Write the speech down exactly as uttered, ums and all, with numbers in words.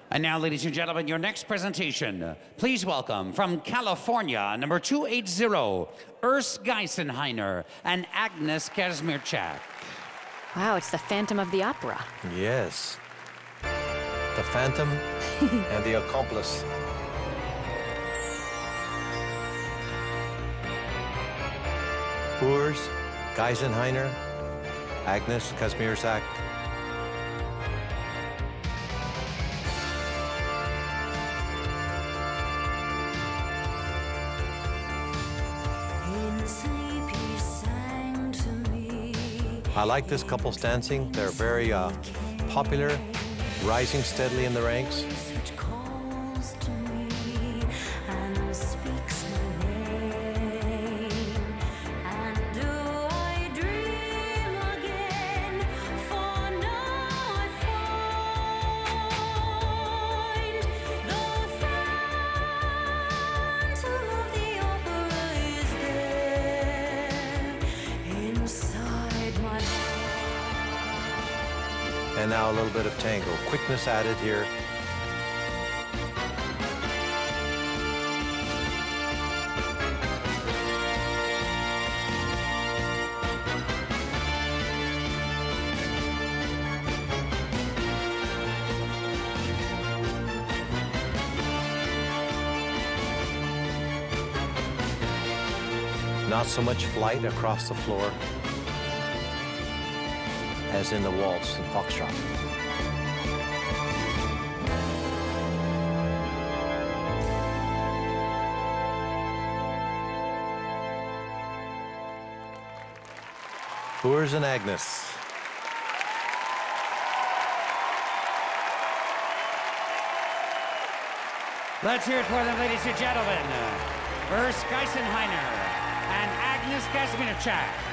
And now, ladies and gentlemen, your next presentation. Please welcome from California, number two eighty, Urs Geisenheiner and Agnes Kazmierczak. Wow, it's the Phantom of the Opera. Yes. The Phantom and the Accomplice. Urs Geisenheiner, Agnes Kazmierczak. I like this couple's dancing. They're very uh, popular, rising steadily in the ranks. And now a little bit of tango. Quickness added here. Not so much flight across the floor as in the waltz and foxtrot. Urs and Agnes. Let's hear it for them, ladies and gentlemen. Urs Geisenheiner and Agnes Kazmierczak.